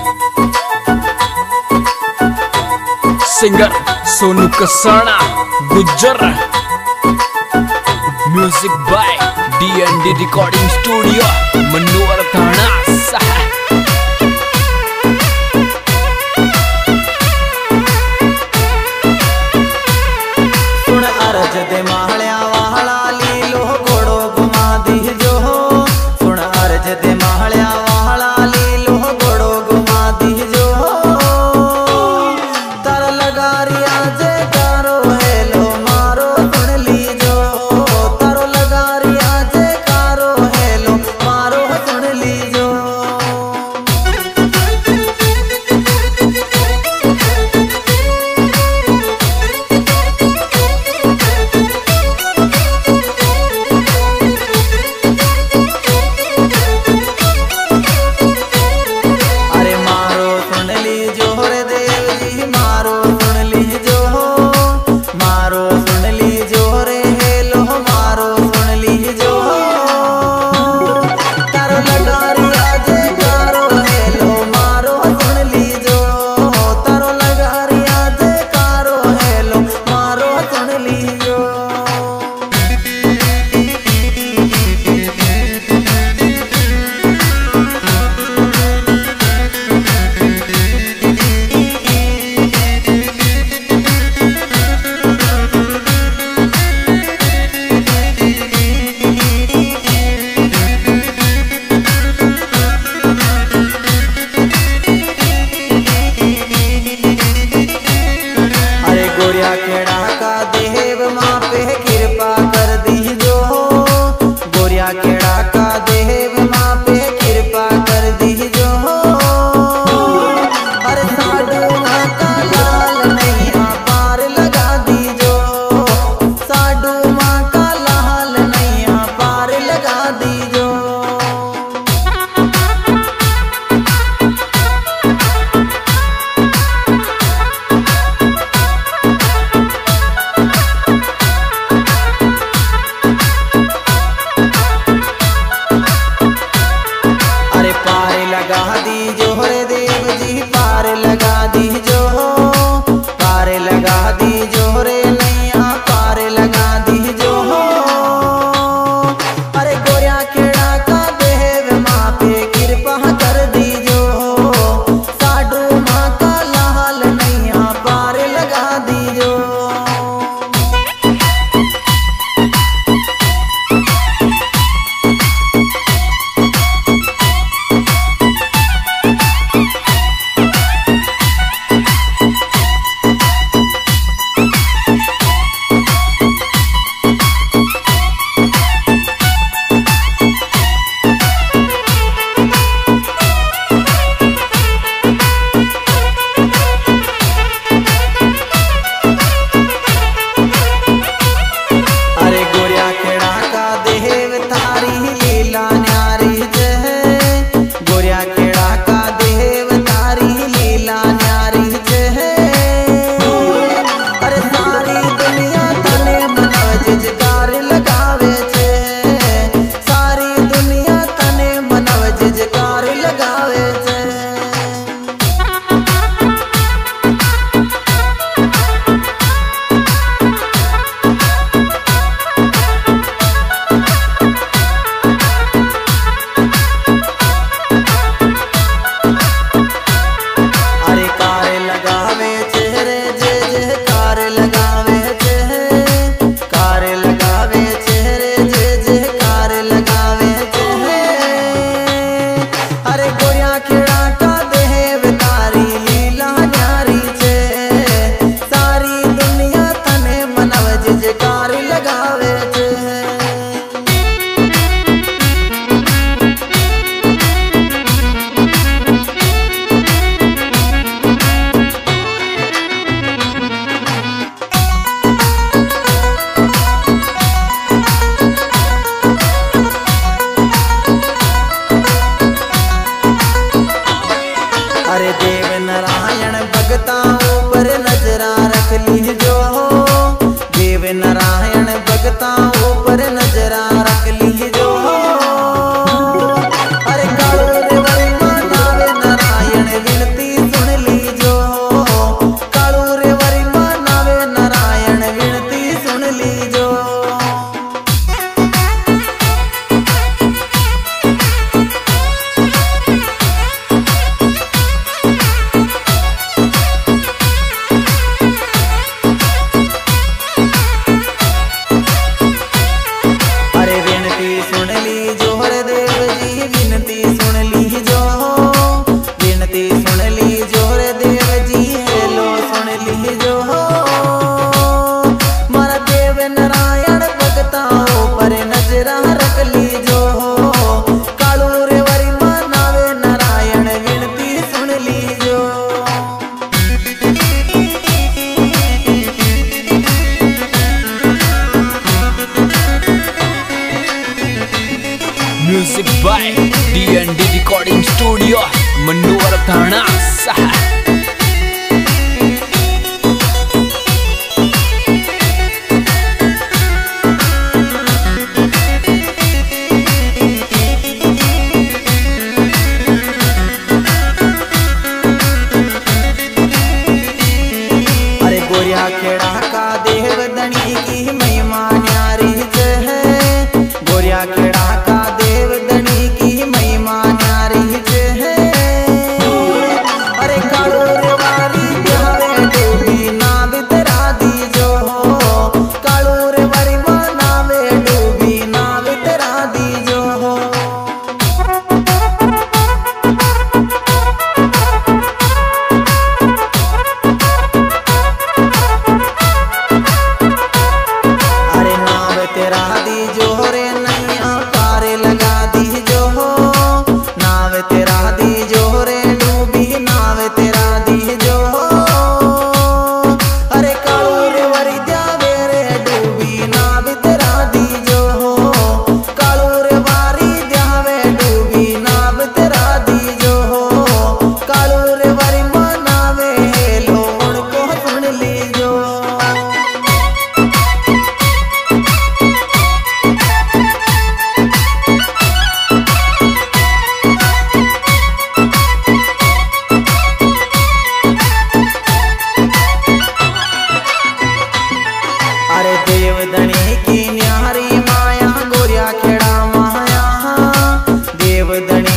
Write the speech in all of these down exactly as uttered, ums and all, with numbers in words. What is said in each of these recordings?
Singer Sonu Kasana Gujjar. Music by D N D recording studio Manohar Thana. सुन अर्ज दे माहल्या वाहला लीलो घोड़ो घुमा दीजो। सुन अर्ज दे माहल्या वाहला लीलो घोड़ो घुमा दीजो। तर लगारिया जे कारो हेलो मारो सुन लीजो। तर लगारिया जे कारो हेलो मारो सुन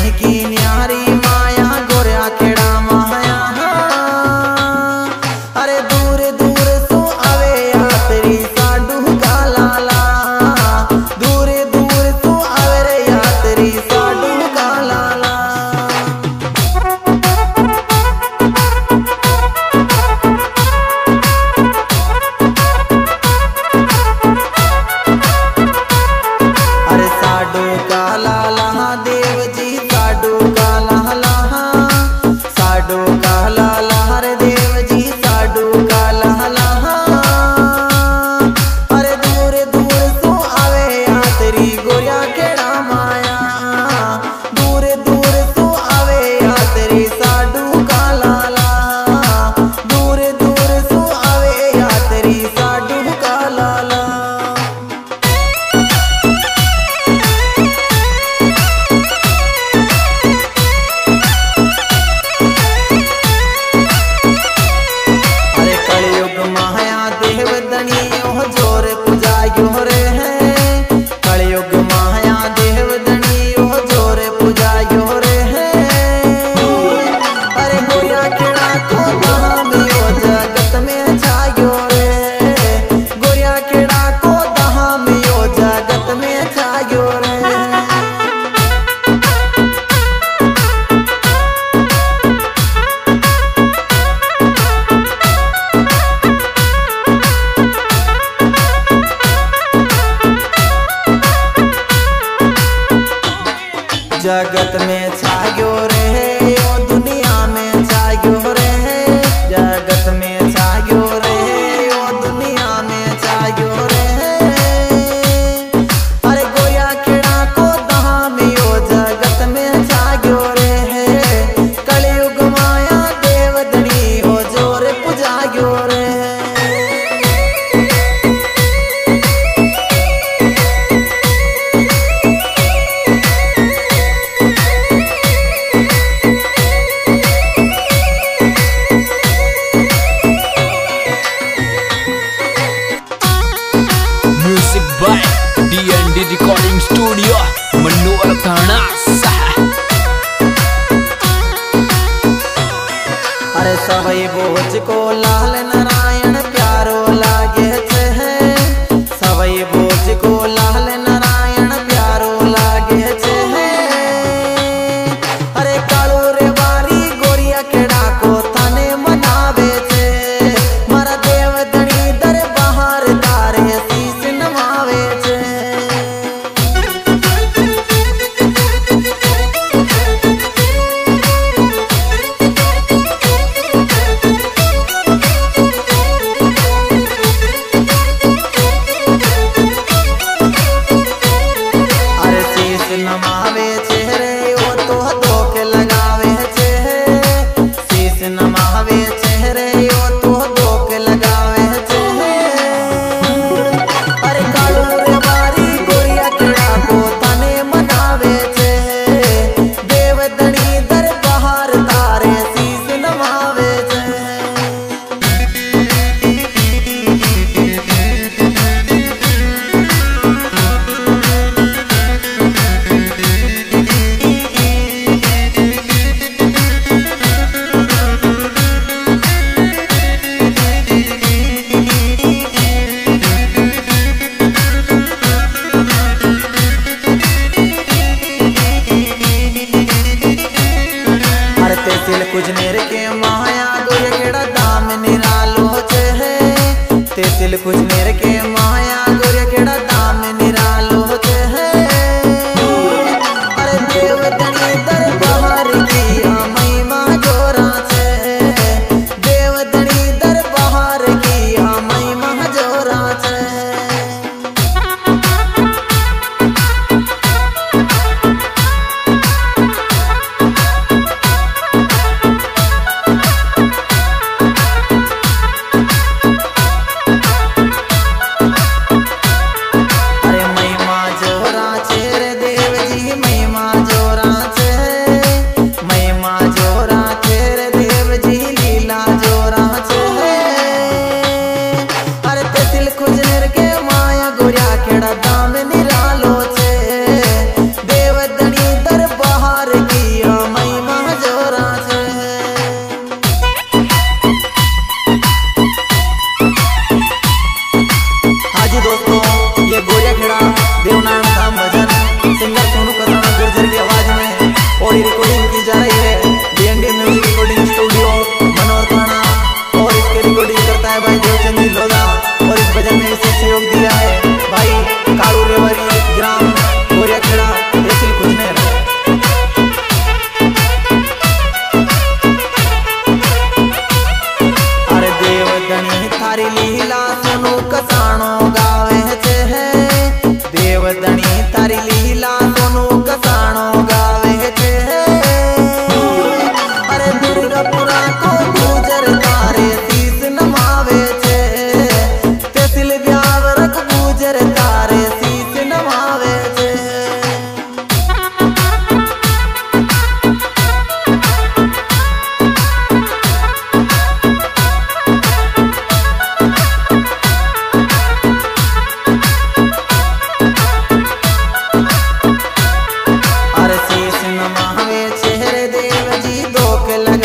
कहीं की न्यारी माया गोरिया केड़ा माया। अरे दूर दूर सो आवे या तेरी साडू का लाला, दूर दूर सो आवे रे या तेरी साडू का लाला। अरे साडू का लाला देव जी साडू का लाला, साडू का लाला रे देव जी साडू का लाला। अरे दूर दूर सो आवे या तेरी गोरिया केड़ा माया, दूर दूर सो आवे या तेरी साडू का लाला, दूर दूर सो आवे या तेरी साडू का लाला। माया देव दनी ओ जोर पुजायो रे है, कलयुग माया देव दनी ओ जोर पुजायो रे है। अरे गोरिया केड़ा को धाम यो जगत में छायो रे, गोरिया केड़ा को धाम यो जगत में छायो रे। जगत में छायो रे ओ दुनिया में छायो रे, जगत में छायो रे ओ दुनिया में छायो रे। अरे गोरिया केड़ा को धाम यो जगत में छायो रे, कलयुग माया देव दनी ओ जोर पुजायो रे। Music by D N D recording studio Manohar Thana साहा। अरे सबई बोझ को लाल नारायण प्यारो लागे छे, सबई बोझ को लाल नारायण प्यारो लागे छे। अरे कालो रे बारी गोरिया केड़ा को थाने मनावे छे, मारा देव दनी दर बाहर तारे शीश नमावे छे। अरे शीश नमावे छे रे ओ तो धोखे लगावे छे, शीश नमावे छे रे ओ तो धोखे लगावे छे। अरे कालो रे बारी गोरिया केड़ा को थाने मनावे छे, देव दनी दर बाहर तारे शीश नमावे छे। अरे तेसिल कुजनेर के माया गोरिया केड़ा दाम निरालो छे, तेसिल कुजनेर के माया गोरिया केड़ा दाम निरालो छे। अरे देव दनी दर बाहर की महिमा जोरा छे, देव दनी दर बाहर की महिमा जोरा छे। चेहरे देव जी दोख